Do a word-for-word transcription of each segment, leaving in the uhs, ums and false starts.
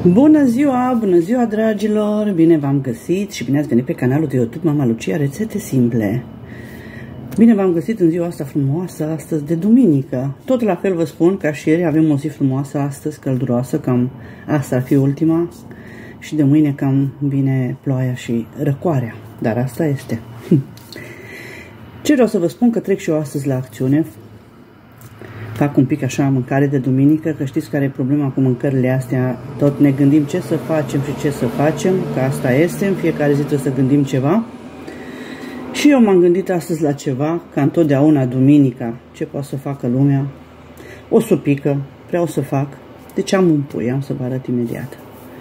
Bună ziua, bună ziua dragilor, bine v-am găsit și bine ați venit pe canalul de YouTube Mama Lucia Rețete Simple. Bine v-am găsit în ziua asta frumoasă, astăzi de duminică. Tot la fel vă spun, ca și ieri avem o zi frumoasă astăzi, călduroasă, cam asta ar fi ultima. Și de mâine cam vine ploaia și răcoarea, dar asta este. Ce vreau să vă spun, că trec și eu astăzi la acțiune. Fac un pic așa mâncare de duminică, că știți care e problema cu mâncările astea. Tot ne gândim ce să facem și ce să facem, că asta este, în fiecare zi trebuie să gândim ceva. Și eu m-am gândit astăzi la ceva, ca întotdeauna duminica, ce poate să facă lumea. O supică, vreau să fac, deci am un pui, am să vă arăt imediat.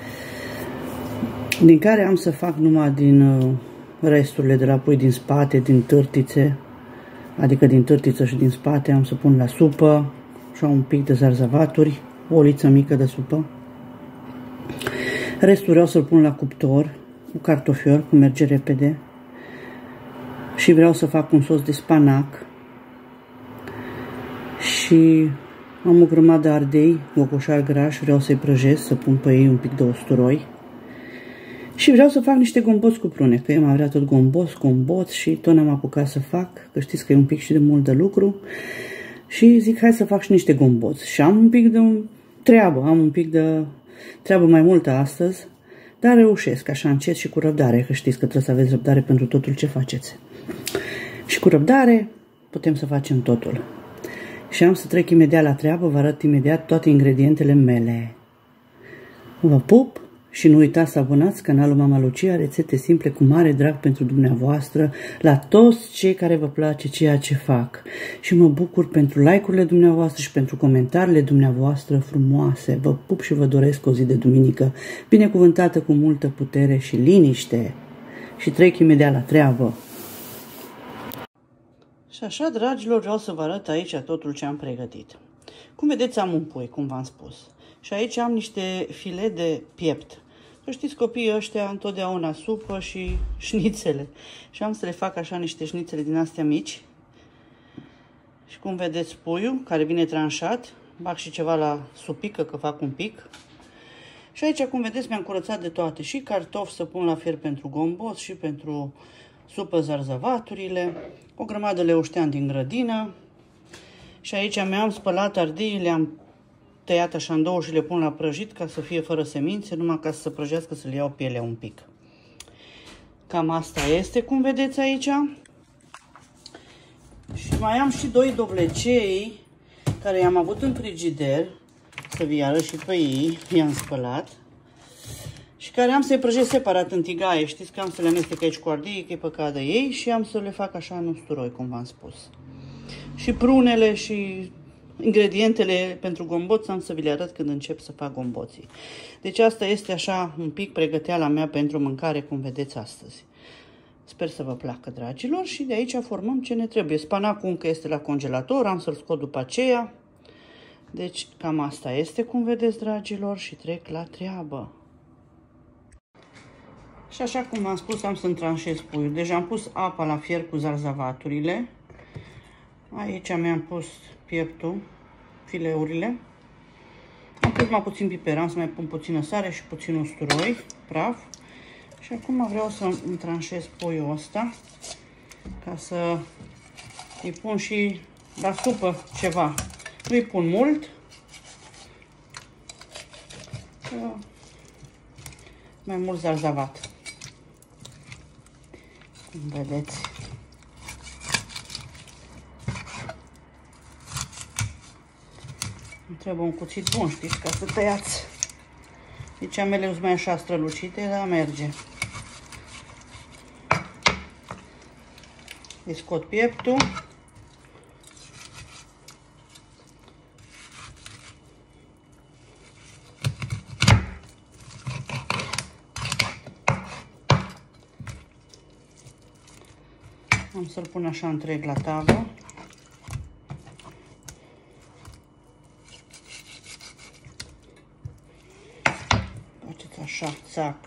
Din care am să fac numai din resturile de la pui din spate, din târtițe, adică din târtiță și din spate, am să pun la supă, și un pic de zarzavaturi, o oliță mică de supă. Restul vreau să-l pun la cuptor, cu cartofiori, cum merge repede. Și vreau să fac un sos de spanac. Și am o grămadă de ardei, gogoșar graș, vreau să-i prăjesc, să pun pe ei un pic de usturoi. Și vreau să fac niște gomboți cu prune, că eu m-am vrea tot gombos, gomboți și tot n-am apucat să fac, că știți că e un pic și de mult de lucru. Și zic, hai să fac și niște gomboți. Și am un pic de treabă, am un pic de treabă mai multă astăzi, dar reușesc așa încet și cu răbdare, că știți că trebuie să aveți răbdare pentru totul ce faceți. Și cu răbdare putem să facem totul. Și am să trec imediat la treabă, vă arăt imediat toate ingredientele mele. Vă pup! Și nu uitați să abonați canalul Mama Lucia Rețete Simple cu mare drag pentru dumneavoastră, la toți cei care vă place ceea ce fac. Și mă bucur pentru like-urile dumneavoastră și pentru comentariile dumneavoastră frumoase. Vă pup și vă doresc o zi de duminică binecuvântată cu multă putere și liniște. Și trec imediat la treabă. Și așa, dragilor, vreau să vă arăt aici totul ce am pregătit. Cum vedeți, am un pui, cum v-am spus. Și aici am niște file de piept. Că știți, copiii ăștia întotdeauna supă și șnițele. Și am să le fac așa niște șnițele din astea mici. Și cum vedeți puiul, care vine tranșat. Bag și ceva la supică, că fac un pic. Și aici, cum vedeți, mi-am curățat de toate. Și cartofi să pun la fier pentru gomboț și pentru supă zarzavaturile. O grămadă leuștean din grădină. Și aici mi-am spălat ardei, le-am tăiat așa în două și le pun la prăjit ca să fie fără semințe, numai ca să se prăjească, să le iau pielea un pic. Cam asta este, cum vedeți aici. Și mai am și doi dovlecei care i-am avut în frigider, să vi arăt și pe ei, i-am spălat. Și care am să-i prăjesc separat în tigaie, știți că am să le amestec aici cu ardei, că e păcat de ei, și am să le fac așa în usturoi, cum v-am spus. Și prunele și ingredientele pentru gomboți am să vi le arăt când încep să fac gomboții. Deci asta este așa un pic pregăteala mea pentru mâncare, cum vedeți astăzi. Sper să vă placă, dragilor, și de aici formăm ce ne trebuie. Spanacul încă este la congelator, am să-l scot după aceea. Deci cam asta este, cum vedeți, dragilor, și trec la treabă. Și așa cum v-am spus, am să-mi tranșez puiul. Deja am pus apa la fier cu zarzavaturile. Aici mi-am pus pieptul, fileurile. Am pus mai puțin piper, am să mai pun puțină sare și puțin usturoi, praf. Și acum vreau să îmi tranșez puiul ăsta, ca să îi pun și la supă ceva. Nu îi pun mult, mai mult zarzavat, cum vedeți. Îmi trebuie un cuțit bun, știți, ca să tăiați. Deci amele sunt mai așa strălucite, dar merge. Îi scot pieptul. Am să-l pun așa întreg la tavă. Așa, țac.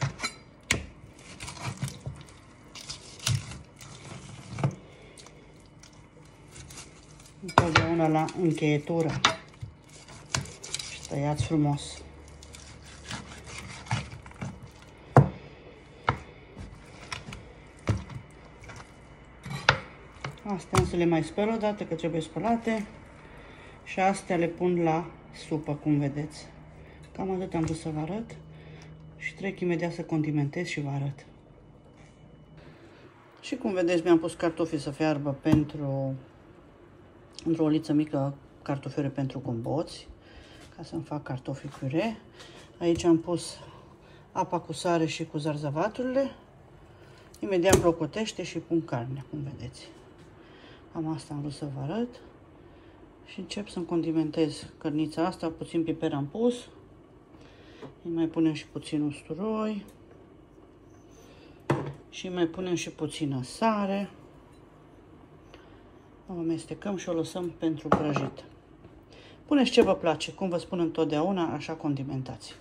Întotdeauna la încheietură. Și tăiați frumos. Astea însă le mai spăl o dată, că trebuie spălate. Și astea le pun la supă, cum vedeți. Cam atât am vrut să vă arăt. Și trec imediat să condimentez și vă arăt. Și cum vedeți, mi-am pus cartofii să fiarbă pentru... într-o oliță mică, cartofiuri pentru gomboți, ca să-mi fac cartofi piure. Aici am pus apa cu sare și cu zarzavaturile. Imediat plocotește și pun carne, cum vedeți. Cam asta am vrut să vă arăt. Și încep să-mi condimentez cărnița asta, puțin piper am pus. Îi mai punem și puțin usturoi. Și mai punem și puțină sare. O amestecăm și o lăsăm pentru prăjit. Puneți ce vă place, cum vă spun întotdeauna, așa condimentați.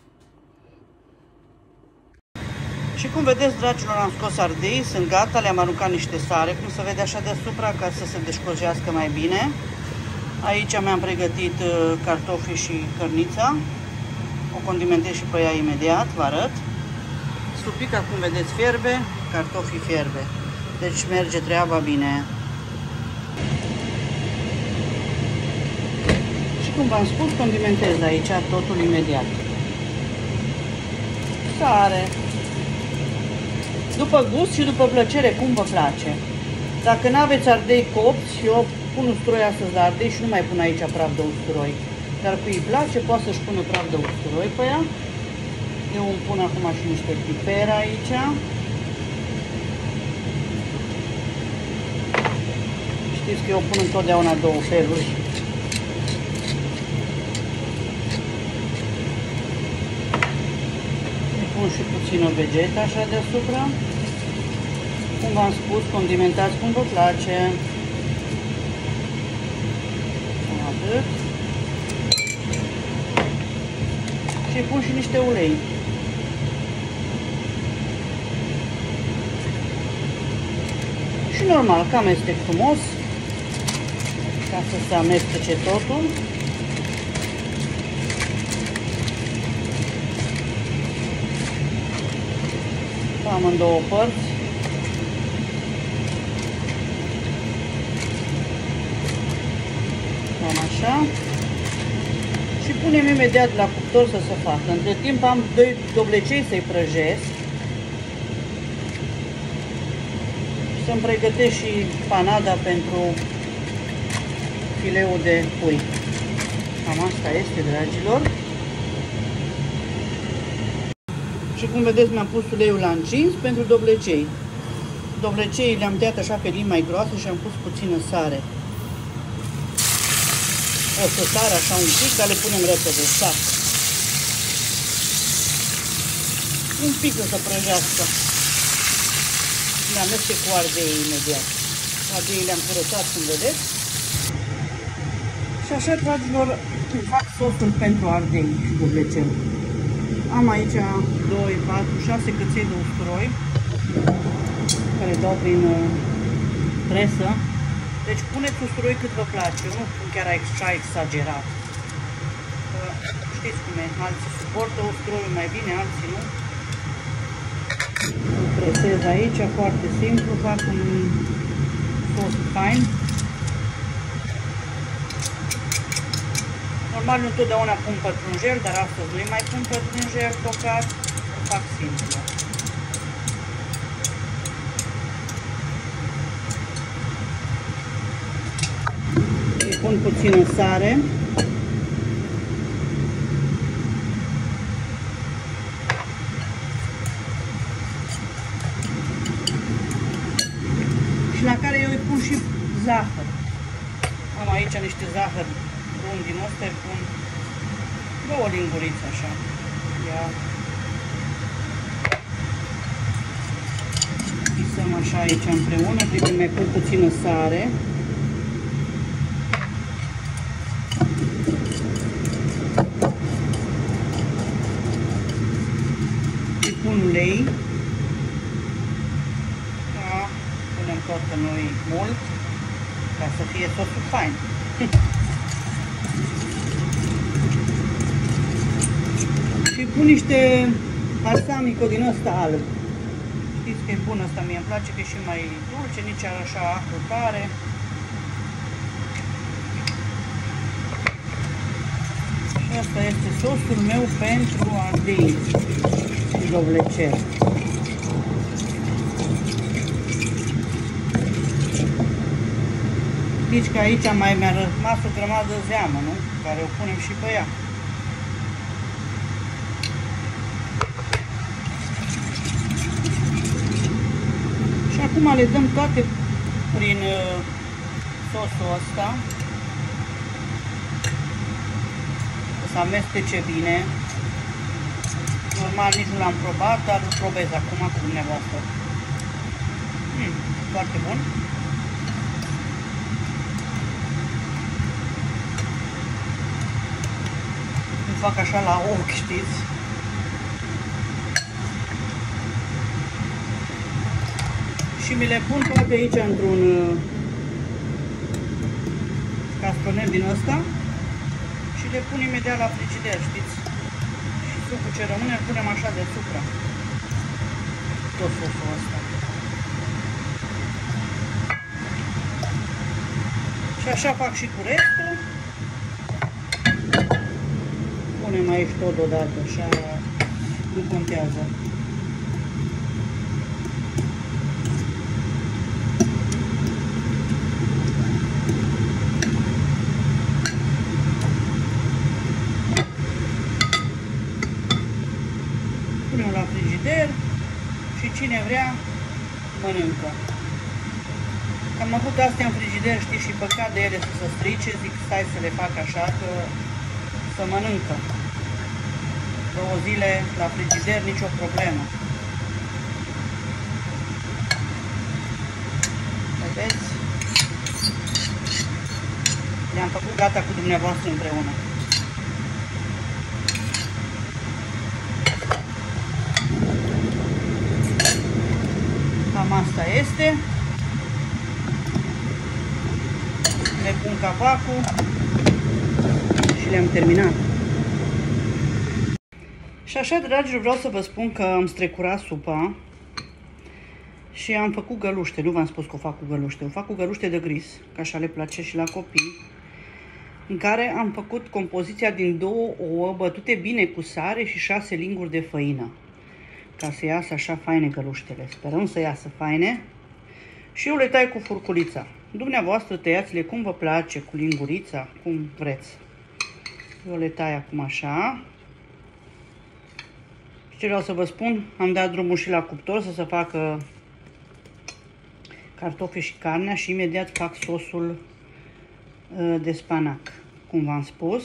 Și cum vedeți, dragilor, am scos ardei, sunt gata, le-am aruncat niște sare, cum se vede așa deasupra, ca să se descojească mai bine. Aici mi-am pregătit cartofii și cărnița. O condimentez și pe ea imediat, vă arăt. Supica, cum vedeți, fierbe, cartofii fierbe. Deci merge treaba bine. Și cum v-am spus, condimentez aici totul imediat. Sare. După gust și după plăcere, cum vă place. Dacă nu aveți ardei copți, eu pun usturoi astăzi la ardei și nu mai pun aici praf de usturoi. Dar cui îi place, poate să-și pună praf de usturoi pe ea. Eu îmi pun acum și niște piper aici. Știți că eu pun întotdeauna două feluri. Îi pun și puțină vegetă așa deasupra. Cum v-am spus, condimentați cum vă place. Atât. Și îi pun și niște ulei. Și normal, că amestec frumos, ca să se amestece totul. Am în două părți. Cam așa. Și punem imediat la cuptor să se facă. Între timp am doi dovlecei să-i prăjesc. Să-mi pregătesc și panada pentru fileul de pui. Cam asta este, dragilor. Și cum vedeți, mi-am pus uleiul la încins pentru dovlecei. Dovlecei le-am tăiat așa pe limi mai groase și am pus puțină sare. O să sară așa un pic, dar le punem repede, sac. Un pic o să prăjească. Le amestec cu ardei imediat. Ardei le-am curățat, cum vedeți. Și așa, dragilor, fac sosul pentru ardei și dovlecel. Am aici doi, patru, șase căței de usturoi care dau prin presă. Deci puneți usturoi cât vă place, nu chiar așa exagerat. Știți cum e, alții suportă usturoiul mai bine, alții nu. Îl presez aici, foarte simplu, fac un sos fain. Normal, eu întotdeauna pun pătrunjel, dar astăzi nu-i mai pun pătrunjel tocat, o fac simplu. Îi pun puțină sare. Și la care eu îi pun și zahăr. Am aici niște zahăr bun din ăsta, îi pun două lingurițe așa. Ia. Pisăm așa aici împreună, trebuie mai pun puțină sare. Îi pun ulei. Da. Punem tot că nu-i mult, ca să fie sosul fain. Și pun niște balsamico din ăsta alb. Știți că e bun ăsta, mie îmi place că e și mai dulce, nici așa acru tare. Asta este sosul meu pentru ardei și dovlecel. Știți că aici mai mi-a rămas o grămadă zeamă, nu? Care o punem și pe ea. Și acum le dăm toate prin uh, sosul ăsta. Să amestece bine. Normal nici nu l-am probat, dar îl probez acum cu dumneavoastră. Mm, foarte bun. Îl fac așa la ochi, știți? Și mi le pun toate aici într-un castronet din ăsta. Și le pun imediat la frigider, știți? Și sucul ce rămâne îl punem așa deasupra. Tot sosul ăsta. Și așa fac și cu restul. Punem aici tot odată, așa nu contează. Punem la frigider și cine vrea mănâncă. Am avut astea în frigider, știi, și păcat de ele să se strice, zic stai să le fac așa că să mănâncă. Două zile la frigider, nicio problemă. Vedeți? Le-am făcut gata cu dumneavoastră împreună. Cam asta este. Le pun capacul și le-am terminat. Și așa, dragilor, vreau să vă spun că am strecurat supa și am făcut găluște. Nu v-am spus că o fac cu găluște. O fac cu găluște de gris, că așa le place și la copii, în care am făcut compoziția din două ouă bătute bine cu sare și șase linguri de făină, ca să iasă așa faine găluștele. Sperăm să iasă faine. Și eu le tai cu furculița. Dumneavoastră tăiați-le cum vă place, cu lingurița, cum vreți. Eu le tai acum așa. Și ce vreau să vă spun, am dat drumul și la cuptor să se facă cartofi și carnea și imediat fac sosul de spanac, cum v-am spus.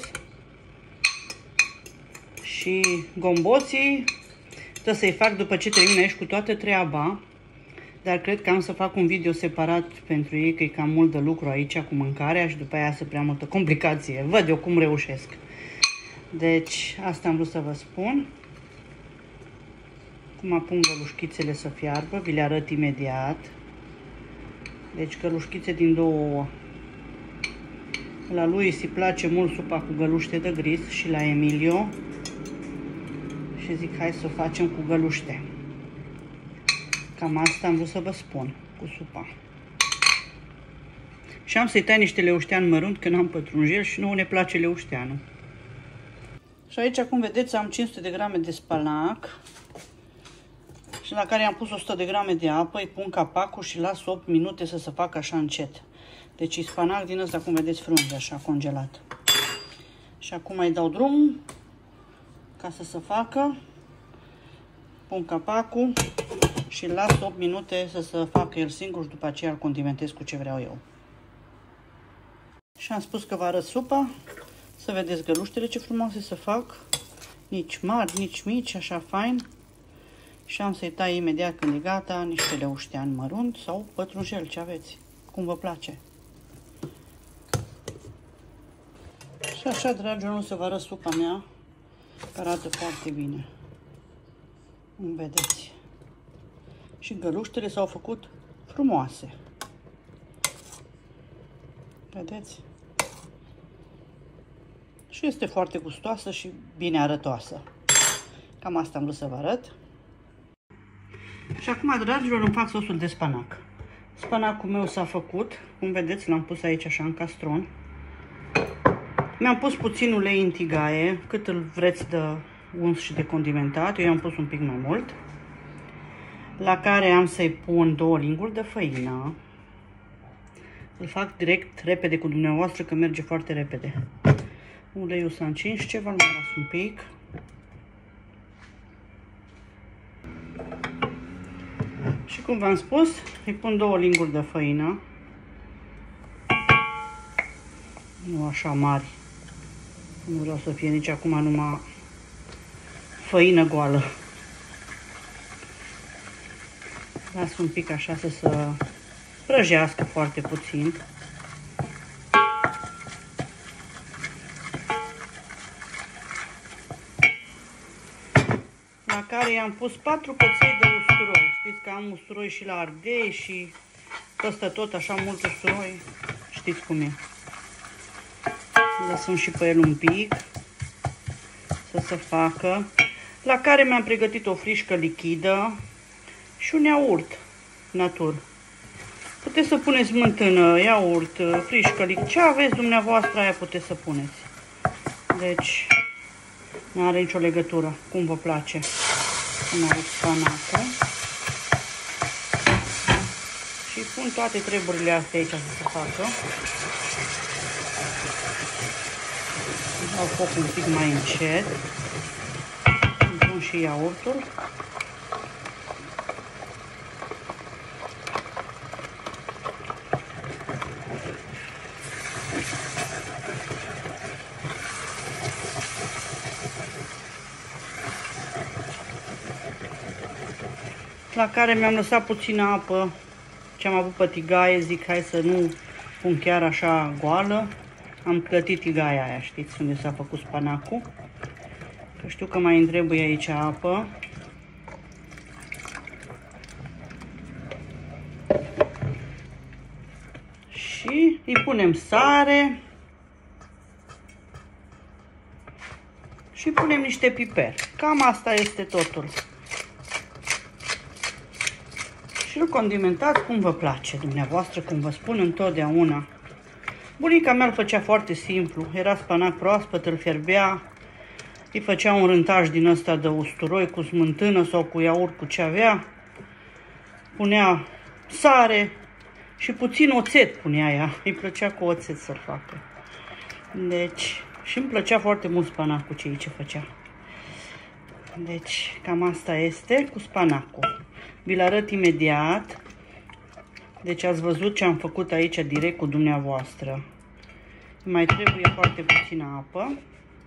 Și gomboții trebuie să-i fac după ce termin aici cu toată treaba. Dar cred că am să fac un video separat pentru ei, că e cam mult de lucru aici cu mâncarea și după aia să prea multă complicație. Văd eu cum reușesc. Deci, asta am vrut să vă spun. Cum apun gălușchițele să fiarbă, vi le arăt imediat. Deci, gălușchițe din două ouă. La lui îi place mult supa cu găluște de gris și la Emilio. Și zic, hai să o facem cu găluște. Cam asta am vrut să vă spun cu supa. Și am să-i tai niște leuștean mărunt, că n-am pătrunjel și nouă ne place leușteanul. Și aici, cum vedeți, am cinci sute de grame de spanac și la care am pus o sută de grame de apă, îi pun capacul și las opt minute să se facă așa încet. Deci e spanac din ăsta, cum vedeți, frunze, așa, congelat. Și acum îi dau drumul ca să se facă. Pun capacul și îl las opt minute să se facă el singur și după aceea îl condimentez cu ce vreau eu. Și am spus că vă arăt supa, să vedeți găluștele ce frumoase să fac, nici mari, nici mici, așa fain. Și am să-i tai imediat când e gata niște leuștean mărunt sau pătrunjel, ce aveți, cum vă place. Și așa, dragilor, o să vă arăt supa mea, că arată foarte bine. Cum vedeți. Și găluștele s-au făcut frumoase. Vedeți? Și este foarte gustoasă și bine arătoasă. Cam asta am vrut să vă arăt. Și acum, dragilor, îmi fac sosul de spanac. Spanacul meu s-a făcut. Cum vedeți, l-am pus aici așa în castron. Mi-am pus puțin ulei în tigaie, cât îl vreți de uns și de condimentat. Eu i-am pus un pic mai mult. La care am să-i pun două linguri de făină. Îl fac direct, repede cu dumneavoastră, că merge foarte repede. Uleiul s-a încins ceva, îl mai las un pic. Și cum v-am spus, îi pun două linguri de făină. Nu așa mari. Nu vreau să fie nici acum numai făină goală. Las un pic așa să se prăjească foarte puțin. La care i-am pus patru căței de usturoi. Știți că am usturoi și la ardei și peste tot așa mult usturoi. Știți cum e. Lăsăm și pe el un pic să se facă. La care mi-am pregătit o frișcă lichidă și un iaurt natur. Puteți să puneți smântână, iaurt, frișcă, ce aveți dumneavoastră, aia puteți să puneți. Deci, nu are nicio legătură, cum vă place. Pun aici spanacul. Și pun toate treburile astea aici să se facă. Dau focul un pic mai încet. Îmi pun și iaurtul. La care mi-am lăsat puțină apă, ce am avut pe tigaie, zic hai să nu pun chiar așa goală. Am clătit tigaia aia, știți, unde s-a făcut spanacul. Că știu că mai îmi trebuie aici apă. Și îi punem sare. Și punem niște piper. Cam asta este totul. Și îl condimentați cum vă place dumneavoastră, cum vă spun întotdeauna. Bunica mea îl făcea foarte simplu. Era spanac proaspăt, îl fierbea, îi făcea un rântaș din ăsta de usturoi cu smântână sau cu iaurt, cu ce avea. Punea sare și puțin oțet punea ea. Îi plăcea cu oțet să-l facă. Deci, și îmi plăcea foarte mult spanacul ce ce făcea. Deci, cam asta este cu spanacul. Vi-l arăt imediat. Deci ați văzut ce am făcut aici direct cu dumneavoastră. Mai trebuie foarte puțină apă.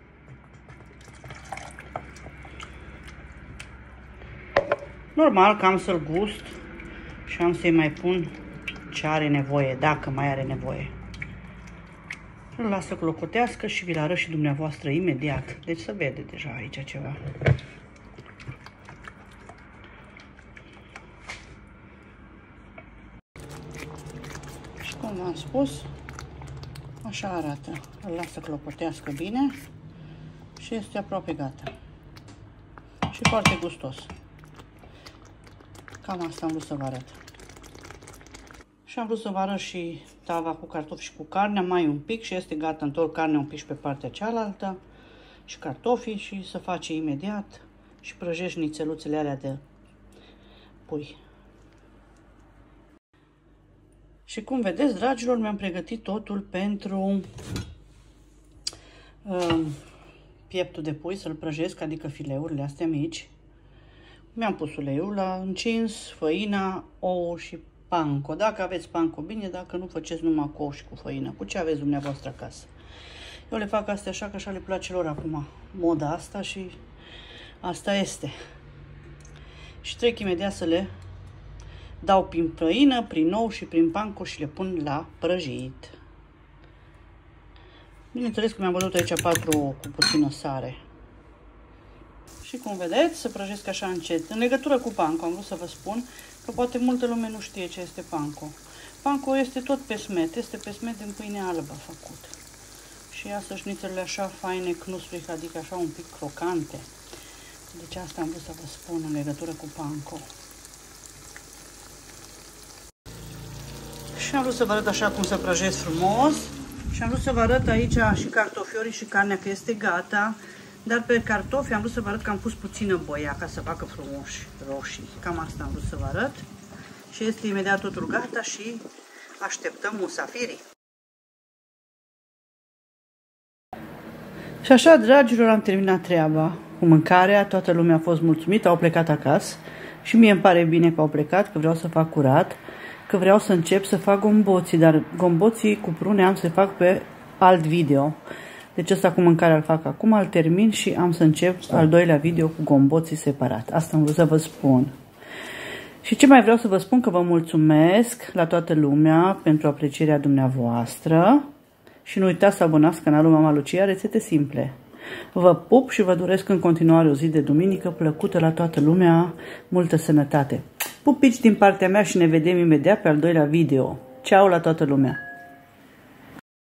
Normal că am să-l gust și am să-i mai pun ce are nevoie, dacă mai are nevoie. Îl las să clocotească și vi-l arăt și dumneavoastră imediat. Deci se vede deja aici ceva. Cum v-am spus, așa arată. Îl las să clopotească bine și este aproape gata. Și foarte gustos. Cam asta am vrut să vă arăt. Și am vrut să vă arăt și tava cu cartofi și cu carnea, mai un pic și este gata. Întorc carnea un pic și pe partea cealaltă și cartofii și să face imediat și prăjești nițeluțele alea de pui. Și cum vedeți, dragilor, mi-am pregătit totul pentru uh, pieptul de pui, să-l prăjesc, adică fileurile astea mici. Mi-am pus uleiul, l-a încins, făina, ou și panco. Dacă aveți panco, bine, dacă nu, faceți numai cu ou și cu făină, cu ce aveți dumneavoastră acasă. Eu le fac astea așa, că așa le place lor acum, moda asta și asta este. Și trec imediat să le dau prin făină, prin ou și prin panco și le pun la prăjit. Bineînțeles că mi-am bătut aici patru cu puțină sare. Și cum vedeți, se prăjesc așa încet. În legătură cu panco, am vrut să vă spun că poate multă lume nu știe ce este panco. Panco este tot pesmet, este pesmet din pâine albă făcut. Și ia sășnițele așa faine, knusprig, adică așa un pic crocante. Deci asta am vrut să vă spun în legătură cu panco. Și am vrut să vă arăt așa cum să prăjesc frumos Și am vrut să vă arăt aici și cartofiorii și carnea, că este gata. Dar pe cartofi am vrut să vă arăt că am pus puțină boia ca să facă frumoși roșii. Cam asta am vrut să vă arăt. Și este imediat totul gata și așteptăm musafirii. Și așa, dragilor, am terminat treaba cu mâncarea. Toată lumea a fost mulțumită, au plecat acasă. Și mie îmi pare bine că au plecat, că vreau să fac curat, că vreau să încep să fac gomboții. Dar gomboții cu prune am să fac pe alt video. Deci ăsta cu mâncarea îl fac acum, îl termin și am să încep al doilea video cu gomboții separat. Asta am vrut să vă spun. Și ce mai vreau să vă spun, că vă mulțumesc la toată lumea pentru aprecierea dumneavoastră. Și nu uitați să abonați canalul Mama Lucia, rețete simple. Vă pup și vă doresc în continuare o zi de duminică plăcută la toată lumea, multă sănătate. Pupici din partea mea și ne vedem imediat pe al doilea video. Ceau la toată lumea!